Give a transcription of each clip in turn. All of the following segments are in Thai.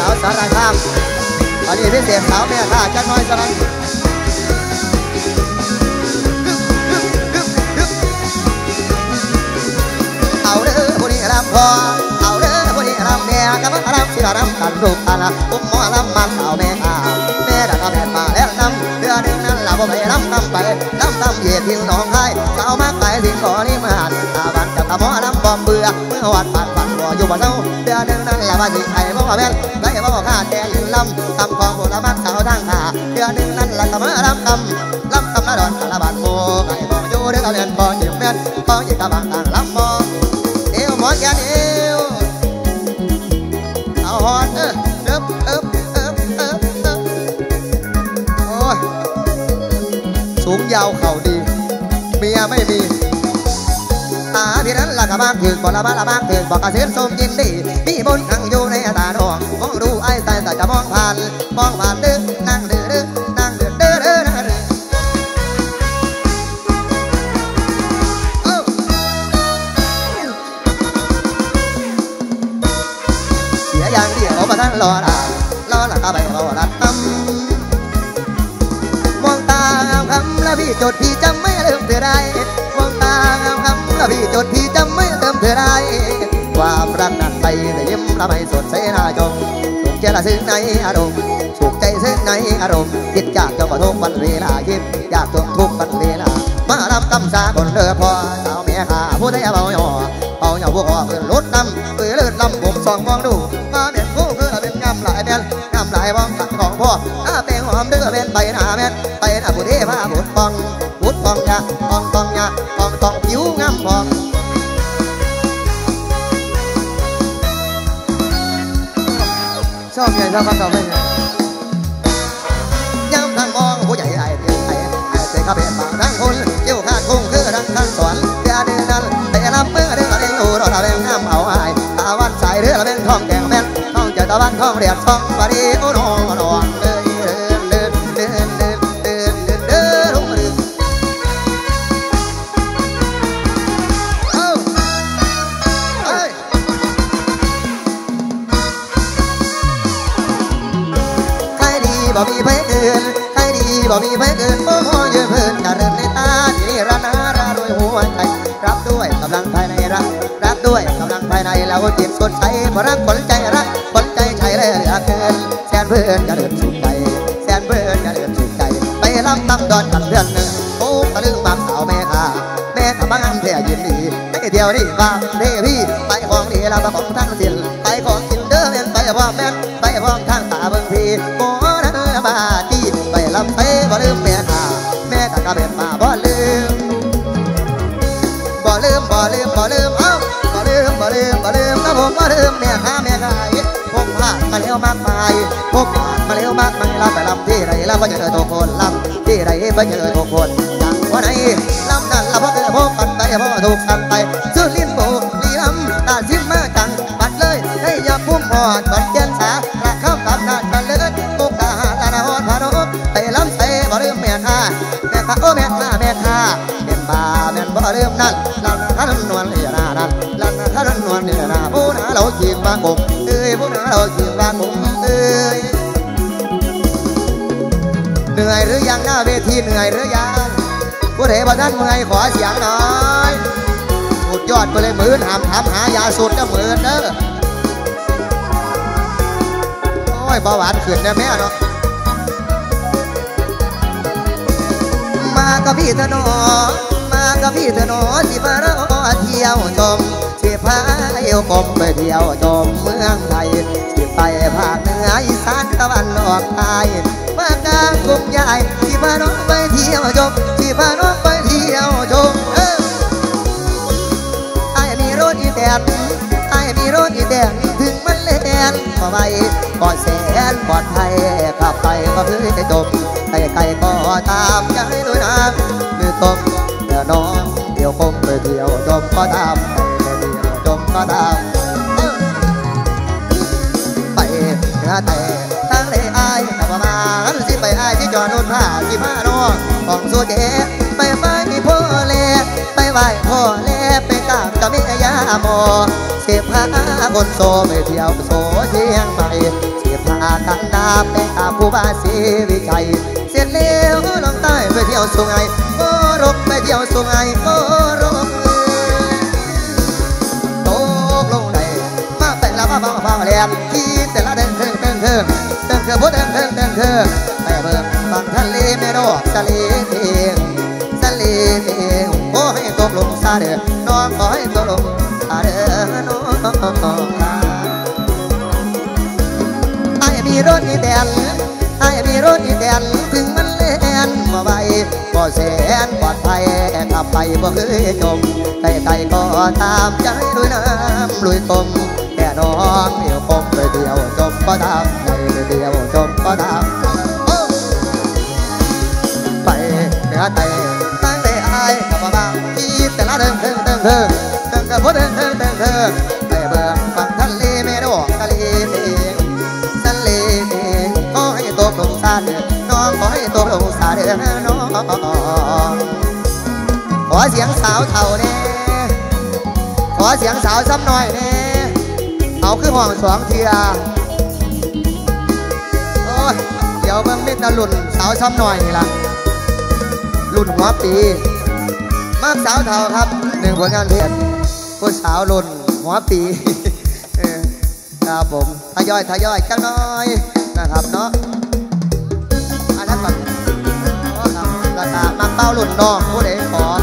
าวสารคามตอนนี้พิเศษสาวแม่ข้าจะน้อยสักนั้นเอาเด้อผู้นี้รำพอเอาเด้อผู้นี้รำแม่กับมารำสิรำกันลูกตาละอุ้มหมอรำมาสาวแม่ข้าแม่ดักแม่มาแล้วนำเดือนหนึ่งนั้นเราบ่ไปรำไปรำเหยียดทิ้งน้องไห้สาวมากไปทิ้งก่อนี่มาตาบันจะตาหมอรำบอมเบื่อเมื่อวันปัดบ่อยู่บ่เศร้าเดือนหนึ่งนั้นเราว่าสิไข่บ่ว่าแม่นไข่บ่ว่าข้าแต่ยืนลำคำของบุญละมันสาวทางขาเดือนหนึ่งนั้นเราก็มารำละดอนละบาดโมไก่บ่อยู่เด้อเรียนบ่หยิบแม่นบ่หยิบกะบังต่างลำบ่เอวหมอนแกนเอวเอาหอนโอ้ยสูงยาวเข่าดีเมียไม่มีที่นั้นละกะบ้านถึงบ่ละบ้านละบ้านถึงบ่กระเซ็นสมยินดีมีบนขังอยู่ในตาดวงมองดูไอ้แต่จะมองผ่านเด้อนั่งเด้อนั่งเด้อเสียอย่างเดียวบ่ทันรอละก็ไปบ่ละทำมองตางามคำแล้วพี่จดพี่จำไม่ลืมเธอได้มองตางามคำแล้วพี่จดพี่จำไม่ลืมเธอได้ความรักนั้นไปแต่ยิ้มละไม่สดใสหน้าจงสุขใจละซึ้งในอารมณ์สุขใจซึ้งในอารมณ์คิดอยากจะขอโทษวันเวลายิ้มอยากทนทุกวันเวลามารับกำสาคนเด้อพอสาวแม่ข้าผู้ใดเบาหย่อพวกเพื่อนรถลำเปื่อยเลือดลำผมส่องมองดูมาเป็นผู้คือเป็นงามหลายแม่งามหลายบ้องขันของพ่อแป้งหอมเด้อเป็นไปหน้าแม่ไปหน้าผู้เทพาบุตรปองยาปองผิวงามปองชอบใหญ่ชอบกันชอบไม่ใหญ่ย้ำทั้งมองผู้ใหญ่ไอ้เจ้าข้าเป็นบางทั้งคนเกี่ยวข้าทุ่งคือทั้งสวนเดือดนั้นไปรับเมื่อเดือดเลี้ยงดูเราเป็นงามเอาไอ้ตาวันใสเรือเราเป็นทองแกงแม่นทองเจอตะวันทองเรียบทองบารีโอ้น้องเลยเดินลงมาใครดีบ่มีไผเกินใครดีบ่มีไผเกินโอ้โหเยอะเพิ่นการเดินในตาที่รานาโดยหัวใจรับด้วยกำลังภายในรักด้วยกำลังภายในแล้วจิตสดใสเพราะรักคนใจใช่เลยเหลือเกินแสนเพื่อนจะเดินสุขใจแสนเพื่อนจะเดินสุขใจไปลำตั้งดอนกันเดือนหนึ่งโอ้ตะลึงมากสาวแม่ข้าบ้านแท้ยินดีไปเที่ยวนี่บ้างเด้พี่ไปของดีเราของทั้งสิ้นไปของกินเด้อแม่นไปพ่อแม่นไปพ้องทางตาเบิ่งพี่โอ้นั้นบาจีไปลำไปบ่ลืมแม่ข้าก็เป็นมาบ่ลืมเอ้าบ่ลืมนะผมบ่ลืมแม่ข้าพกผ่านมาแล้วมากมายเราไปลำที่ไรเราก็เจอทุกคนลำที่ไรไปเจอทุกคนอย่างวันไหนลำนั้นเราพบกันไปพบถูกกันไปซื้อลิ้นโบลีลำตาซิมมาจังบัดเลยให้ยาพุ่มหอดบัดเย็นสาระเข้ากับนาดกันเลิศตุกตาลานาหอดพานุไปลำใส่บ่ลืมแม่ข้าโอ้แม่ข้าเป็นบาแม่นบ่ลืมนั่นลันขันนวลเลียนานั่นลันขันนวลเลียนาผู้น่าเราจีบบ้านผมผู้น่าเราจีบบ้านผมเหนื่อยหรือยังหน้าเวทีเหนื่อยหรือยังผู้ใดบ่ท่านเมื่อยขอเสียงหน่อยสุดยอดไปเลยมือถามหายาสูตรนะมือเด้อโอ้ยเบาหวานขึ้นนะแม่เนาะมากับพี่เถอะหนอสิมาเราเที่ยวชมสิพาเที่ยวกลมไปเที่ยวชมเมืองไทยสิไปภาคเหนืออีสานตะวันออกใต้มากลางกรุงใหญ่สิพาน้องไปเที่ยวชมไอ้มีรถอีแตนถึงมันเล่นบ่ไปบ่แสนปลอดภัยขับไปก็คือจะจมไกลก็ตามใจด้วยนะมือตรงเดี๋ยวน้องเดี๋ยวคงไปเที่ยวจมก็ตามไปแต่ทางเลยอายขับมาสิไปอายที่จอดรถผ้าสิมาน้องของสัวเก๋ไปพ่อเล่ไปไหว้พ่อเล่ไปตามกับแม่ยาโมเสียพาคนโซไปเที่ยวโซเชียงใหม่พากันดาบไปตามผู้บาสีวิชัยเสร็จแล้วลงใต้ไปเที่ยวสุไหงโอ้รกไปเที่ยวสุไหงโอ้รกตกลงไหนมาแต่ละมาแหลมที่แต่ละเดินพูดเดินแต่เบิ่งฟังทะเลไม่รอกทะเลเองโอ้ให้ตกลงซาเด้อน้องขอให้ตกลงซาเด้อน้องไอ้มีรถอีแดนถึงมันเล่นบ่ไหวบ่แสนปลอดภัยขับไปบ่เคยจมไกลก็ตามใจลุยน้ำลุยตมแค่น้องเดียวคงไปเดียวจมก็ตามใจเดียวจมก็ตามไปเหนือไตตั้งแต่อายกับบ้าที่แต่ละเดินก็พูดเดินไปเบิ่งฝั่งทะเลไม่ดอกทะเลเองขอให้ตกลงซาเด้อน้องขอให้ตกลงซาเด้อน้องขอเสียงสาวเท่าแน่ขอเสียงสาวซ้ำหน่อยแน่เอาคือห้องสองเทียโอ้ยเดี๋ยวเบิ่งมิตรหลุ่นสาวซ้ำหน่อยนี่ล่ะรุ่นหัวปีมากสาวเท่าครับหนึ่งผลงานเพลงผู้สาวรุ่นหัวปีครับผมทยอยจังน้อยนะครับเนาะอันนั้นแบบครับราคามักเต้ารุ่นน้องผู้ใดขอ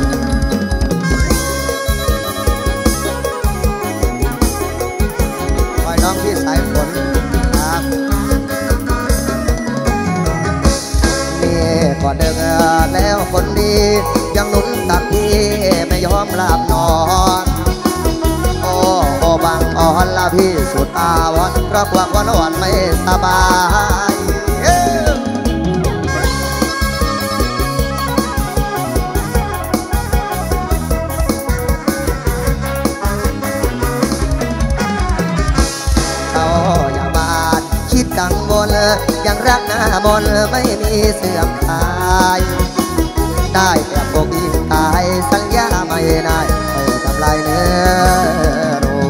คอยน้องที่สายฝนครับนี่ก่อนเดินแล้วคนดียังหนุนตักพี่ไม่ยอมหลับนอนโอ้บางอ่อนละพี่สุดอาวรเพราะความวันอ่อนไม่สบายเขาอย่าบาดคิดกังวลยังรักหน้ามนไม่มีเสื่อมคลายได้แต่พวกยิ่งตายสัญญาไม่ได้ไม่ทำลายเนื้อรั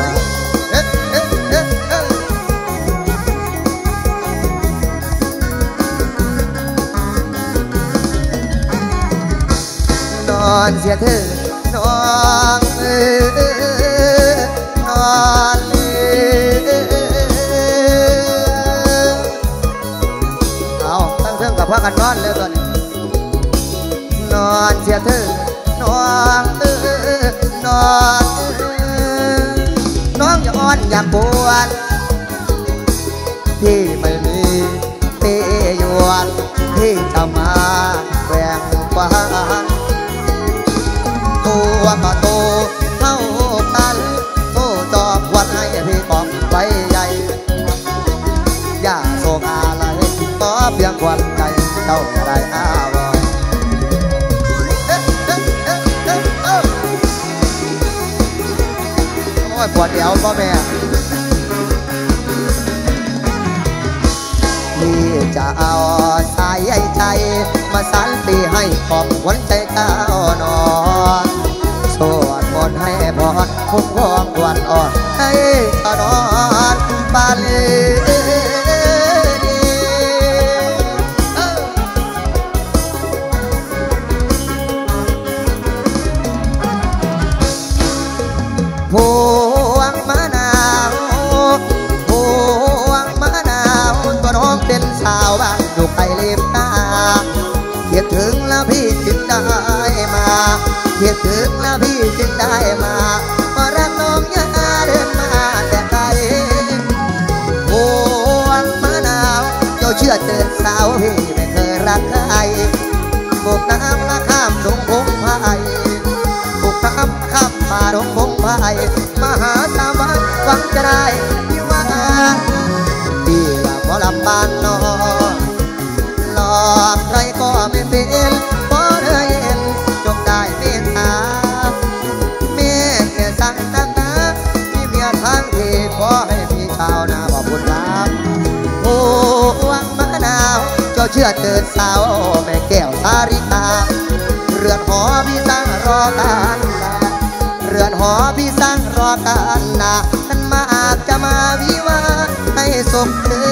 วนอนเสียเธอนอนเอาตั้งเครื่องกับพ่อกันนอนเลยก่อนนอนเสียเธอนอนน้องอย่าอ้อนอย่าปวดที่ไม่มีเปยวนที่จะมาแบ่งปันตัวก็โตเท่ากันโตจอบวันให้พี่กองใบใหญ่อย่าโศกอะไรขอเพียงควันใจเจ้าอย่าได้อาวรปวดเอวพ่อแม่ที่จะเอาสายใจมาสานตีให้ขอบหัวใจก้าวนอนสวดมนต์ให้พรคุ้มครองวันอ่อนให้ตนอนบาลีพวงมะนาวตัวน้องเป็นสาวบ้านอยู่ไกลริมตาคิดถึงแล้วพี่จึงได้มาคิดถึงแล้วพี่จึงได้มารักน้องอย่าเดินมาแต่ไกลพวงมะนาวเจ้าเชื่อเตือนสาวพี่ไม่เคยรักใครบุกน้ำละข้ามดงพงไผ่บุกน้ำข้ามป่าดงพงไผ่มาหาสามวันหวังจะได้ที่ว่าพี่ละพอลำบานนอนหลอกใครก็ไม่เป็นพอได้เห็นจงได้เมตตาเมียแค่สั่งตั้งตาที่เมียทางที่ขอให้พี่ชาวนาขอบคุณครับโอ้วังมะนาวเจ้าเชื่อเตือนสาวแม่แก้วสาริตาเรือนหอพี่สร้างรอกันเรือนหอพี่สร้างรอกันนะท่านมาอาจจะมาวิวาให้สมเธ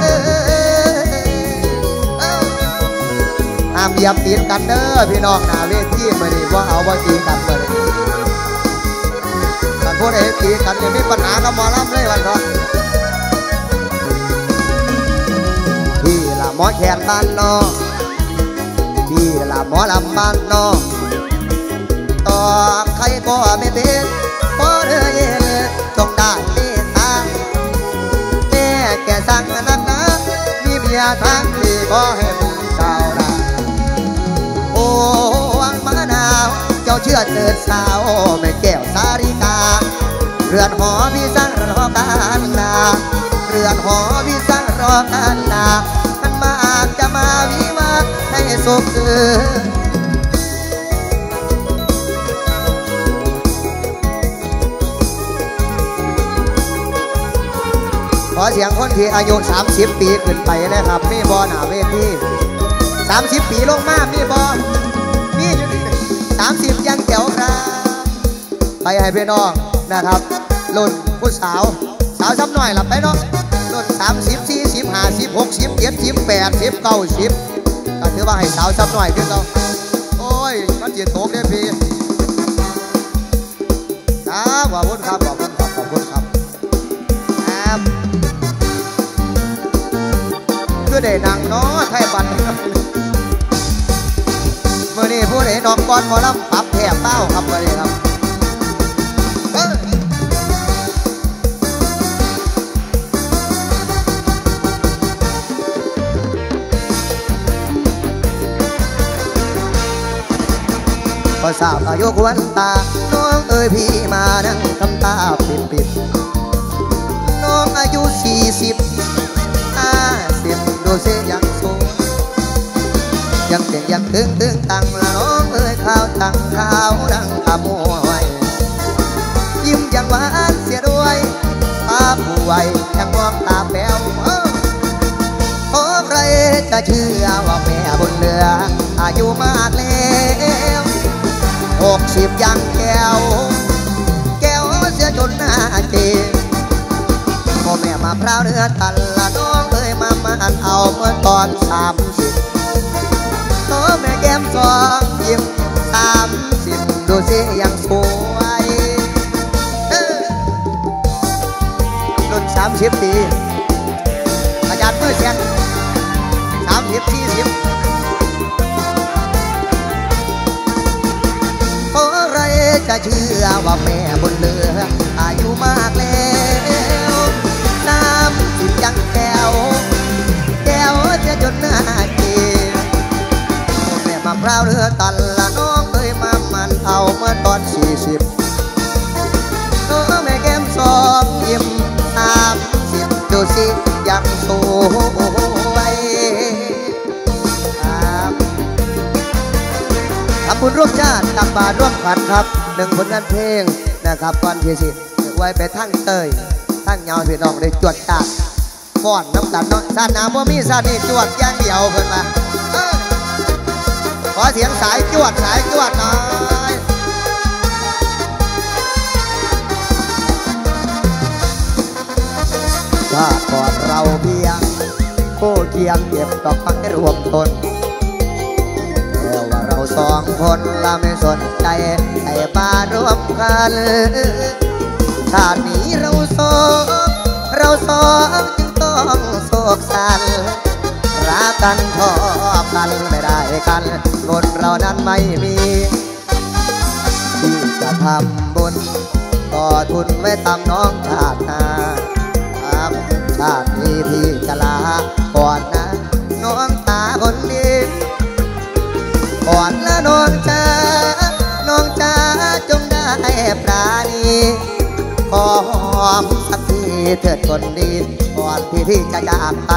อห้ามเหยียบตีนกันเด้อพี่น้องหน้าเวทีมาดิว่าเอาว่าตีกันมาดิกันพูดให้ตีกันยังมีปัญหากับหมอลำเลยวันก่อนพี่ละหมอแขนบ้านนอกพี่ละหมอลำบ้านนอกต่อใครก็ไม่เป็นเพราะเธอเย็นจงได้เมตตาแม่แกสั่งนักนะมีเมียทั้งที่ก็เห็นเจ้าได้โอ้วังมะนาวเจ้าเชื่อเจิดสาวแม่แก้วสาริกาเรือนหอพี่สร้างรอกันนาเรือนหอพี่สร้างรอกันนาท่านมาอาจจะมาวิวาให้สุขขอเสียงคนที่อายุ30 ปีขึ้นไปนะครับมีบอหน้าเวที30 ปีลงมามีบอมี30ยังแจ๋วครับไปให้พี่น้องนะครับรุ่นผู้สาวซ้ำหน่อยหลับไปเนาะรุ่น30 40 50 60 70 80 90ก็ถือว่าให้สาวซ้ำหน่อยขึ้นเราโอ้ยมันจีนโตกได้พี่ครับขอบคุณครับขอบคุณครับขอบคุณครับคือได้นางน้อไทยบันเมื่อนี้ผู้ใดนอกก่อนหมอลำปรับแถบเต้าครับเมื่อนี้ครับพอทราบอายุควันตาน้องเอ๋ยพี่มานั่งทำตาปิดน้องอายุ40 ดูสิยังสูงยังเด็กยังตึงตังละน้องเอ้ยข้าวตังข้าวดังขมวยยิ้มยังหวานเสียด้วยตาผู้ไวยังมองตาแป๋วขอใครจะเชื่อว่าแม่บนเรืออายุมากแล้ว60ยังแก้วเสียจนหน้าเจ็บพ่อแม่มาพร้าวเนื้อตันละน้องเอ้ยมามันเอาเมื่อตอน30น้องแม่แก้มสองยิ้ม30ดูสิยังสวยรุ่น30 ปีอาจารย์มือเสียง30 40เพราะอะไรจะเชื่อว่าแม่บนเรืออายุมากแล้ว30ยังแก้วจะจนหน้าเจ็บแม่มาพร้าวเรือตันละน้องเอ้ยมามันเอาเมื่อตอน40น้องแม่แก้มสองยิ้ม30ดูสิยังสวยทำบุญร่วมชาติตักบาตรร่วมขันครับ1 ผลงานเพลงนะครับก่อนที่สิไว้ไปทั้งเตยทั้งเงาพี่น้องได้จวดจัดฟ้อนน้ำกันเนาะซาน้ำบ่มีซานี่จวดอย่างเดียวเพิ่นมาขอเสียงสายจวดหน่อยชาติก่อนเราเพียงคู่เคียงเก็บดอกไม้รวมต้นแต่ว่าเรา2 คนละไม่สนใจให้มารวมกันชาตินี้เราสองจึงต้องโศกสันรักกันชอบกันไม่ได้กันคนเรานั้นไม่มีที่จะทำบุญต่อทุนไว้ตามน้องชาติหน้าชาตินี้พี่จะลาก่อนนะน้องตาคนดีก่อนละน้องจ้าจงได้ปราณีขอหอมสักทีเถิดคนดีก่อนที่พี่จะจากไป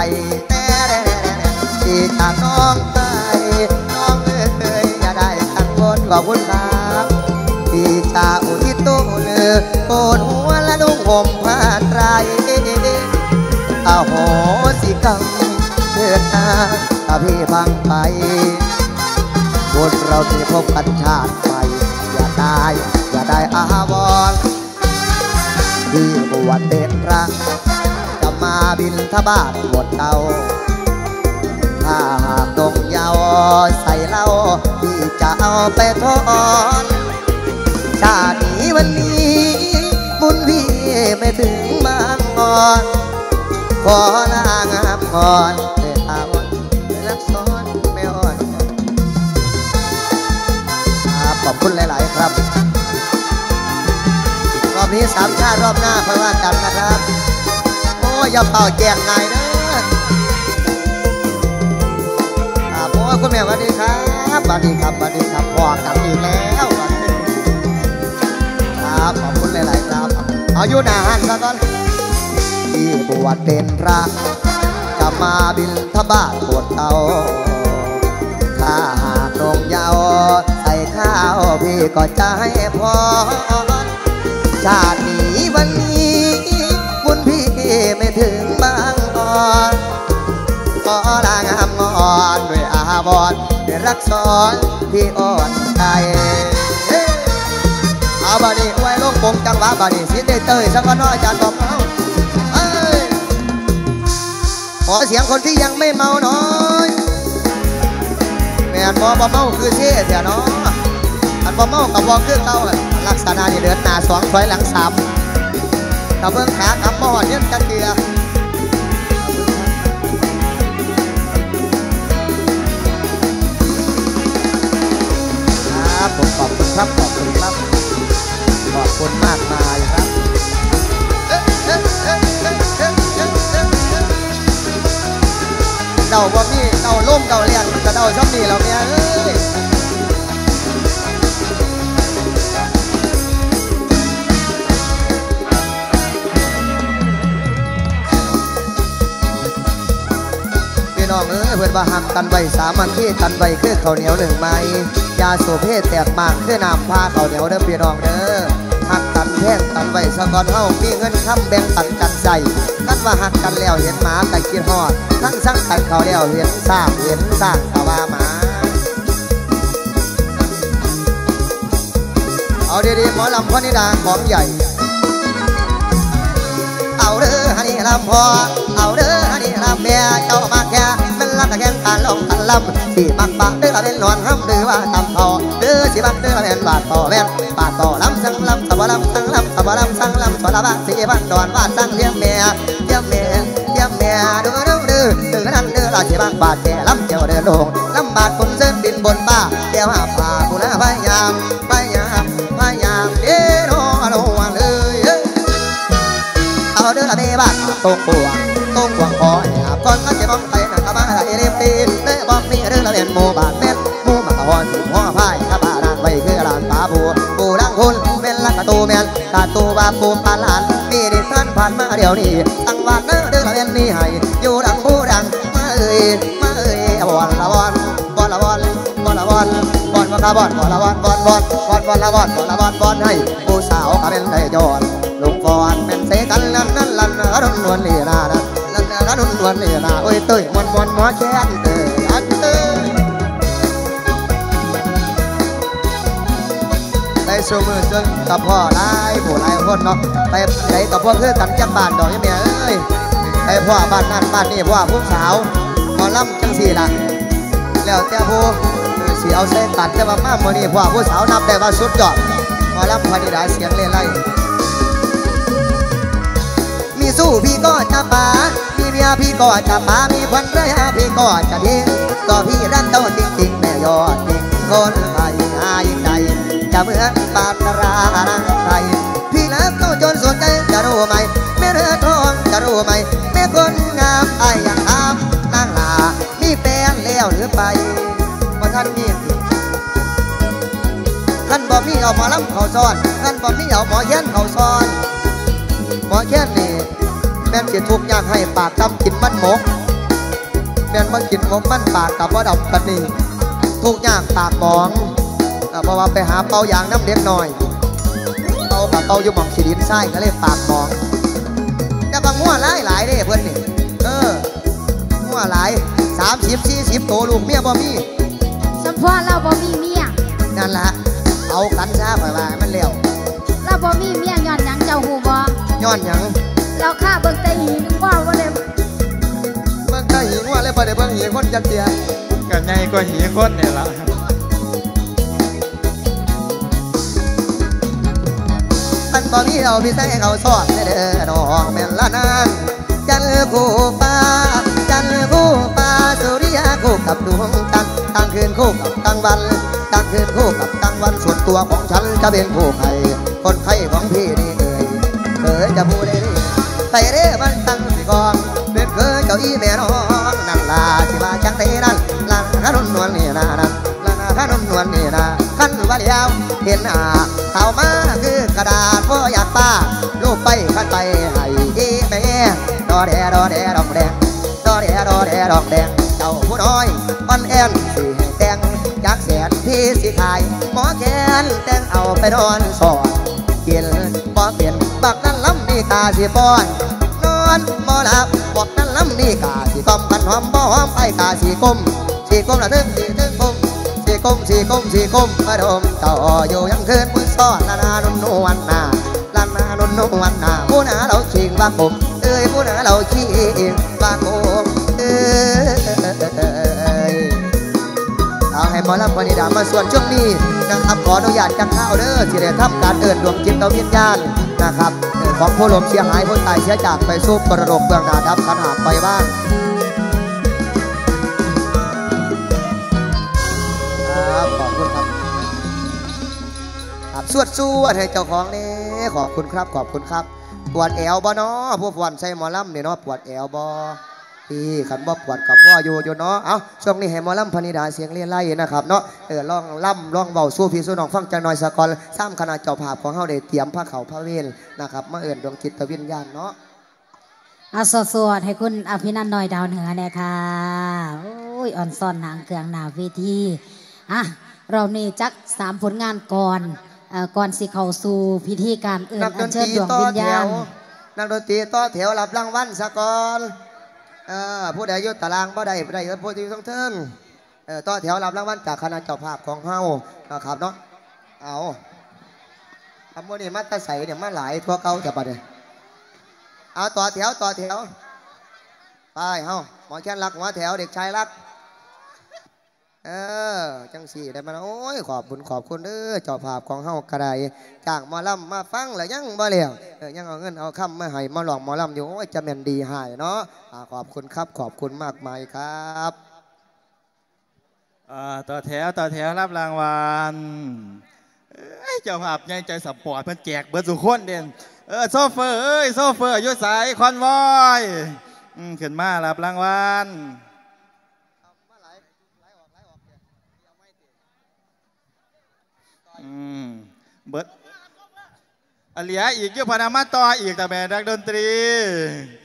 ที่จากน้องไปน้องเอ้ยอย่าได้กังวลขอบคุณครับพี่จะอุทิศตัวเลือโกนหัวและนุ่งห่มผ้าไตรเอาโหสิกรรมเถิดนะถ้าพี่พังไปคนเราที่พบกันชาติไปอย่าได้อาวรที่บวชเป็นพระจำมาบินทบาทบวชเก่าถ้าหากตรงยาวใส่เหล้าพี่จะเอาไปทอนชาตินี้วันนี้บุญพี่ไม่ถึงบางอ่อนขอลางามก่อนเดินทางรักซ้อนไม่อ่อนขอบคุณหลายๆครับรอบนี้3 ชาติรอบหน้าค่อยว่ากันนะครับโอ้ยอย่าเป่าแจกนายเด้อโอ้คุณแม่สวัสดีครับสวัสดีครับสวัสดีครับพอกันอีกแล้วครับขอบคุณหลายๆครับเอาอยู่หน้าหันซะก่อนที่บวชเป็นพระจะมาบิณฑบาตบวชเก่าถ้าหากตรงยาวใส่ข้าวพี่ก็จะให้พรชาตินี้วันนี้บุญพี่ไม่ถึงบางอ่อนขอลางามงอนด้วยอาบอนด้วยรักซ้อนที่อ่อนใจเอาบาดีไว้ลงปงจังหวะบาดีสิเตยสักวันน้อยจานบอกเอาขอเสียงคนที่ยังไม่เมาหน่อยแม่นบ่เมาคือเสียเสียเนาะอันบ่เมากับบ่คือเก่าลักษณะนี่เดินหน้า2ถอยหลัง3กับเบื้องขากับบ่เนียนกันเกลือครับผมขอบคุณครับขอบคุณครับขอบคุณมากมายครับเดาบ่มีเดาล่มเดาเลี้ยงจะเดาช่องนี้เราเนี่ยพี่น้องเพื่อนว่าหักกันไว้สามัคคีกันไว้คือข้าวเหนียว1 ไม้ยาโสเพศแตกมากคือน้ำผ้าข้าวเหนียวเด้อพี่น้องเด้อหักกันแท่งกันไว้สะก่อนเฮามีเงินค้ำแบ่งปันกันใส่กันว่าหักกันแล้วเห็นหมาแต่คิดฮอดทั้งสั่งกันเขาแล้วเห็นสร้างก็ว่าหมาเอาดีๆหมอลำพนิดาของใหญ่เอาเด้อฮันนี่ลำพอเอาเด้อฮันนี่ลำแม่เจ้ามาแค่มันรักแข่งการลงกันลำสิมักปะเด้อเป็นนวลห้ำหรือว่าตำทอเด้อสิมักเด้อเป็นบาดต่อแม่บาดต่อลำสังลำสบลำสังลำสบลำสังลำสบลำสีบ้านดอนว่าสังเลี้ยงแม่เลี้ยงแม่เลี้ยงแม่เด้อเด้อเด้อเด้อนั่นเด้อราสิมักบาดแก่ลำเจ้าเดินลงลำบาดคนเส้นดินบนบ้าเดี๋ยวหาป่าผู้ละพยายามเด้อโน่วันเลยเอาเด้อละเบ้บ้านตรงปวงคอยก่อนก็จะมองไปหนังกระบะเอเดมตีเด้บอกมีเด้อละเล่นโมบานแม่หมูมาตะวันหัวพายข้าบ้านไว้คือลานป่าปูดังคุณเป็นลักประตูแม่นตาตูบาปูปานหลานมีดิท่านผ่านมาเดี๋ยวนี้ตั้งวานเด้อละเล่นนี่ให้อยู่ดังผู้ดังมาเอ่ยบอลละบอลมาคาบอลละบอลให้ผู้สาวก็เป็นได้ยอดลงฟอนเป็นเสกันลันรุ่นนวลลีนารุ่นนวลลีนาโอ้ยเตยมวนหมอแค้นเตยได้สู้มือจนกับพ่อหลายคนเนาะไปไหนกับพ่อคือกันจังบ้านดอกยังเมียเอ้ยไปพ่อบ้านนั่นบ้านนี่พ่อผู้สาวหมอลำจังสี่ละแล้วแต่ผู้สีเอาเส้นตัดแต่ว่ามาเมื่อนี้พ่อผู้สาวนับได้ว่าสุดยอดหมอลำพอดีได้เสียงเล่ไล่มีสู้พี่ก็จะป่ามีเมียพี่ก็จะป่ามีพันรยาพี่ก็จะทิ้งก็พี่รักเต้าจริงแม่ยอดจริงคนไทยหายิ่งใหญ่จะเหมือนปานรานังไทยพี่รักเต้าจนสนใจจะรู้ไหมแม่เรือทองจะรู้ไหมแม่คนงามไอ้อย่างทำนางลามีแฟนแล้วหรือไปว่าท่านมีท่านบอกมีเอาหมอลำเขาซ้อนท่านบอกมีเอาหมอแค้นเขาซ้อนหมอแค้นนี่แม่นกินทุกอย่างให้ปากดำกินมันหมกแม่นมันกินหมกมันปากกับว่าดำกันนี่ทุกอย่างปากมองเพราะว่าไปหาเป่ายางน้ำเด็กหน่อยเป่าอยู่หม่องขีดินไส้ก็เลยปากมองแต่บางหัวหลายเด้เพื่อนนี่หัวหลาย30-40โตลูกเมียบ่มีสมพรเราบ่มีเมียนั่นละเอากันซะไปว่ามันเลี้ยวเราบ่มีเมียย้อนหยังเจ้าหูบ่ย้อนหยังเเราฆ่าเบิ่งแต่หีนึกว่าเลยเบิ่งตาหิงว่าเลยบ่ได้เบิ่งหิงคนจักเตียกันไงก็หีคนเนี่ยละมันบ่มีเอาพี่ใส่เขาสอนเด้อน้องแม่นละนางจันทร์คู่ฟ้าจันทร์คู่ฟ้าสุริยะคู่กับดวงจันทร์กลางคืนคู่กับกลางวันกลางคืนคู่กับกลางวันส่วนตัวของฉันจะเป็นคู่ใครคนไข้ของพี่นี่จะพูดได้ดีไปเร่มันตั้งสิกองเป็นเคยเจ้าอีแม่น้องนั่นลาสิมาจังเตนั่นลานขนุนนวลนี่นะนั่นลานขนุนนวลนี่นะขันว่าเดียวเห็นเข้ามาคือกระดาษพ่ออยากป้าลูกไปขันไปให้อีแม่ดอแดดอแดดอกแดงดอแดดอแดดอกแดงเจ้าผู้น้อยอ่อนแอนสิให้แต่งจากแสนที่สิขายหมอแขนแต่งเอาไปนอนสอนกินบ่เปลี่ยนบักนั้นล้ำนี่กาสิป้อนนอนบ่หลับบอกนั้นล้ำนี่กาสิต้มกันหอมบ่หอมไอ้กาสิก้มละถึงก้มสิก้มมาดมต่ออยู่ยังคืนมือซ้อนลานานุ่นวลนาลานานุ่นวลนาผู้นาเราชิงว่าก้มผู้นาเราชิงว่าก้มเอาให้หมอลำพนิดามาส่วนช่วงนี้นะครับขออนุญาตจังข้าวเด้อที่ได้ทำการเอิญดวงจิตวิญญาณนะครับของผู้ล้มเสียหายผู้ตายเสียจากไปสู่ปรโลกเบื้องหน้าดับขันหากไปบ้างครับขอบคุณครับครับสวดให้เจ้าของนี่ขอบคุณครับปวดแอวบ่เนาะพวกวันใส่หมอลำเนี่ยเนาะปวดแอวบ่ที่ขันบ่ปวดกับพ่ออยู่เนาะเอาช่วงนี้ให้หมอลำพนิดาเสียงเลี้ยไล่นะครับเนาะลองล่ำลองเบาสู้พี่สู้น้องฟังจังหน่อยสกอลซ้ำคณะเจ้าภาพของเฮาได้เตรียมผ้าเขาผ้าเวรนะครับมาเอิญดวงจิตวิญญาณเนาะสวดให้คุณอภินันท์น้อยดาวเหนือเนี่ยค่ะโอ้ยอ่อนซ่อนหางเครื่องหนาเวทีเรานี่จัก3ผลงานก่อนสิเข้าสู่พิธีการเอิญอัญเชิญดวงวิญญาณนักดนตรีต่อแถวรับรางวัลสกอลผู้ใดยุตารางผู้ใดผู้ที่ต้องเทิงต่อแถวรับรางวัลจากคณะเจ้าภาพของเฮานะครับเนาะเอาทำโมนี่มาตะใสเนี่ยมาหลายทั่วเก่าจะปะเนี่ยเอาต่อแถวไปเฮาหมอแค้นรักหัวแถวเด็กชายรักจังสี่ได้มาโอ้ยขอบคุณเด้อเจ้าภาพของเฮากระไดจ้างมาล่ำมาฟังแล้วยังบ่เลี้ยวยังเอาเงินเอาคำมาให้มาหลอกมาล่ำอยู่โอ้ยจะแม่นดีหายเนาะขอบคุณครับขอบคุณมากมายครับต่อแถวรับรางวัลเจ้าภาพใหญ่ใจสปอร์ตเพิ่นแจกเบิร์ดสุขคนเด่นโซเฟอร์อยู่สายคอนวอยขึ้นมารับรางวัลเบิร์ดเหลียอีกยุพนามาต่ออีกแต่แม่นักดนตรี